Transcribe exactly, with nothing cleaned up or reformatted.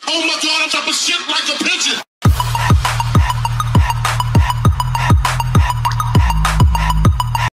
Oh my God, I'm dropping shit like a pigeon.